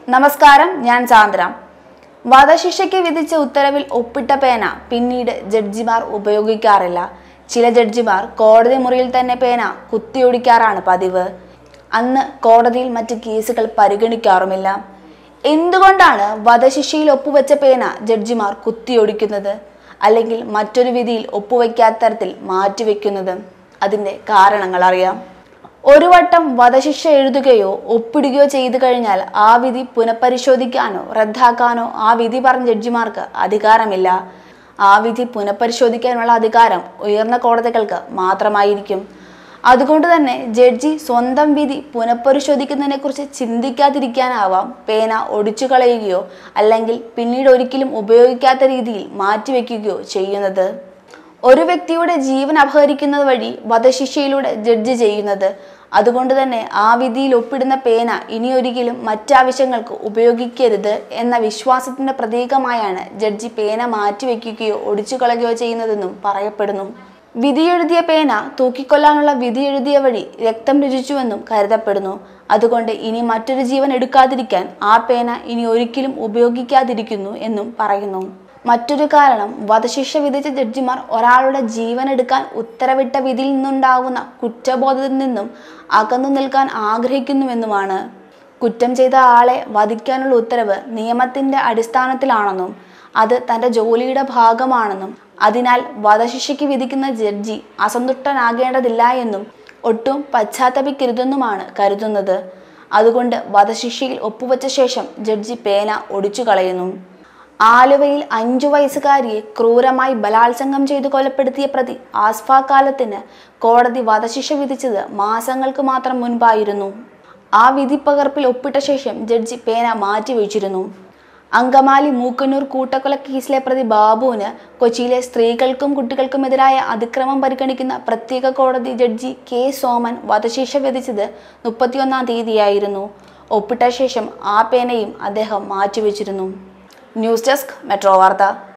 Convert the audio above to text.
നമസ്കാരം, ഞാൻ സാന്ദ്ര. വധശിക്ഷയ്ക്ക് വിധിച്ച ഉത്തരവിൽ ഒപ്പിട്ട പേന പിന്നീട് ജഡ്ജിമാർ ഉപയോഗിക്കാറില്ല. ചില ജഡ്ജിമാർ കോടതി മുറിയിൽ തന്നെ പേന കുത്തിയൊടിക്കാറാണ് പതിവ്. അന്ന് കോടതിയിൽ മറ്റ് കേസുകൾ പരിഗണിക്കാറുമില്ല. എന്തുകൊണ്ടാണ് വധശിക്ഷയിൽ ഒപ്പുവെച്ച പേന ജഡ്ജിമാർ കുത്തിയൊടിക്കുന്നത്, അല്ലെങ്കിൽ മറ്റൊരു വിധിയിൽ ഒപ്പുവെക്കാത്ത തരത്തിൽ മാറ്റിവെക്കുന്നത്? അതിൻ്റെ കാരണങ്ങൾ അറിയാം. ഒരു വട്ടം വധശിക്ഷ എഴുതുകയോ ഒപ്പിടുകയോ ചെയ്തു കഴിഞ്ഞാൽ ആ വിധി പുനഃപരിശോധിക്കാനോ റദ്ദാക്കാനോ ആ വിധി പറഞ്ഞ ജഡ്ജിമാർക്ക് അധികാരമില്ല. ആ വിധി പുനഃപരിശോധിക്കാനുള്ള അധികാരം ഉയർന്ന കോടതികൾക്ക് മാത്രമായിരിക്കും. അതുകൊണ്ട് തന്നെ ജഡ്ജി സ്വന്തം വിധി പുനഃപരിശോധിക്കുന്നതിനെ കുറിച്ച് ചിന്തിക്കാതിരിക്കാനാവാം പേന ഒടിച്ചു കളയുകയോ അല്ലെങ്കിൽ പിന്നീട് ഒരിക്കലും ഉപയോഗിക്കാത്ത രീതിയിൽ മാറ്റിവെക്കുകയോ ചെയ്യുന്നത്. ഒരു വ്യക്തിയുടെ ജീവൻ അപഹരിക്കുന്നത് വഴി വധശിക്ഷയിലൂടെ ജഡ്ജി ചെയ്യുന്നത്. അതുകൊണ്ട് തന്നെ ആ വിധിയിൽ ഒപ്പിടുന്ന പേന ഇനിയൊരിക്കലും മറ്റാവശ്യങ്ങൾക്ക് ഉപയോഗിക്കരുത് എന്ന വിശ്വാസത്തിന്റെ പ്രതീകമായാണ് ജഡ്ജി പേന മാറ്റിവെക്കുകയോ ഒടിച്ചു കളയുകയോ ചെയ്യുന്നതെന്നും പറയപ്പെടുന്നു. വിധിയെഴുതിയ പേന തൂക്കിക്കൊല്ലാനുള്ള വിധി എഴുതിയ വഴി രക്തം രുചിച്ചുവെന്നും കരുതപ്പെടുന്നു. അതുകൊണ്ട് ഇനി മറ്റൊരു ജീവൻ എടുക്കാതിരിക്കാൻ ആ പേന ഇനി ഒരിക്കലും ഉപയോഗിക്കാതിരിക്കുന്നു എന്നും പറയുന്നു. മറ്റൊരു കാരണം, വധശിക്ഷ വിധിച്ച ജഡ്ജിമാർ ഒരാളുടെ ജീവൻ എടുക്കാൻ ഉത്തരവിട്ട വിധിയിൽ നിന്നുണ്ടാകുന്ന കുറ്റബോധത്തിൽ നിന്നും അകന്നു നിൽക്കാൻ ആഗ്രഹിക്കുന്നുവെന്നുമാണ്. കുറ്റം ചെയ്ത ആളെ വധിക്കാനുള്ള ഉത്തരവ് നിയമത്തിന്റെ അടിസ്ഥാനത്തിലാണെന്നും അത് തൻ്റെ ജോലിയുടെ ഭാഗമാണെന്നും അതിനാൽ വധശിക്ഷയ്ക്ക് വിധിക്കുന്ന ജഡ്ജി അസന്തുഷ്ടനാകേണ്ടതില്ല എന്നും ഒട്ടും പശ്ചാത്തപിക്കരുതെന്നുമാണ് കരുതുന്നത്. അതുകൊണ്ട് വധശിക്ഷയിൽ ഒപ്പുവെച്ച ശേഷം ജഡ്ജി പേന ഒടിച്ചു കളയുന്നു. ആലുവയിൽ 5 വയസ്സുകാരിയെ ക്രൂരമായി ബലാത്സംഗം ചെയ്തു കൊലപ്പെടുത്തിയ പ്രതി ആസ്ഫ കാലത്തിന് കോടതി വധശിക്ഷ വിധിച്ചത് മാസങ്ങൾക്ക് മാത്രം മുൻപായിരുന്നു. ആ വിധിപ്പകർപ്പിൽ ഒപ്പിട്ട ശേഷം ജഡ്ജി പേന മാറ്റിവെച്ചിരുന്നു. അങ്കമാലി മൂക്കന്നൂർ കൂട്ടക്കൊല കേസിലെ പ്രതി ബാബുവിന് കൊച്ചിയിലെ സ്ത്രീകൾക്കും കുട്ടികൾക്കുമെതിരായ അതിക്രമം പരിഗണിക്കുന്ന പ്രത്യേക കോടതി ജഡ്ജി കെ സോമൻ വധശിക്ഷ വിധിച്ചത് 31-ാം തീയതിയായിരുന്നു. ഒപ്പിട്ട ശേഷം ആ പേനയും അദ്ദേഹം മാറ്റിവെച്ചിരുന്നു. ന്യൂസ് ഡെസ്ക്, മെട്രോ വാർത്ത.